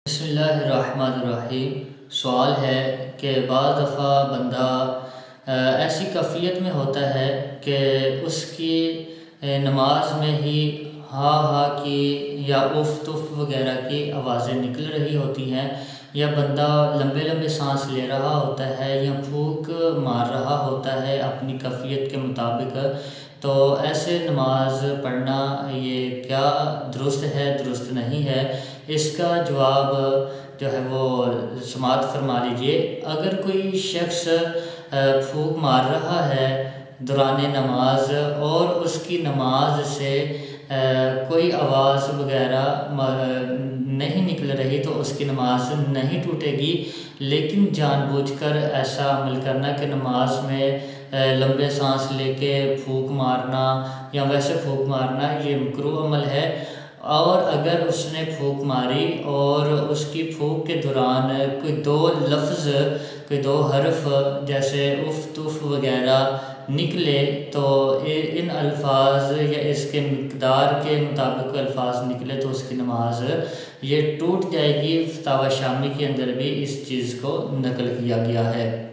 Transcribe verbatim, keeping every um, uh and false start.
بسم اللہ الرحمن الرحیم۔ سوال ہے کہ بعض دفعہ بندہ ایسی کیفیت میں ہوتا ہے کہ اس کی نماز میں ہی ہا ہا کی یا اف تف وغیرہ کی آوازیں نکل رہی ہوتی ہیں، یا بندہ لمبے لمبے سانس لے رہا ہوتا ہے یا پھونک مار رہا ہوتا ہے اپنی کیفیت کے مطابق، تو ایسے نماز پڑھنا یہ کیا درست ہے درست نہیں ہے؟ اس کا جواب جو ہے وہ سماعت فرما لیجئے۔ اگر کوئی شخص پھونک مار رہا ہے دوران نماز اور اس کی نماز سے کوئی آواز وغیرہ نہیں نکل رہی تو اس کی نماز نہیں ٹوٹے گی، لیکن جان بوجھ کر ایسا عمل کرنا کہ نماز میں لمبے سانس لے کے پھونک مارنا یا ویسے پھونک مارنا یہ مکروہ عمل ہے۔ اور اگر اس نے پھونک ماری اور اس کی پھونک کے دوران کوئی دو لفظ کوئی دو حرف جیسے اف تف وغیرہ نکلے تو ان الفاظ یا اس کے مقدار کے مطابق الفاظ نکلے تو اس کی نماز یہ ٹوٹ جائے گی۔ فتاوی شامی کے اندر بھی اس چیز کو نقل کیا گیا ہے۔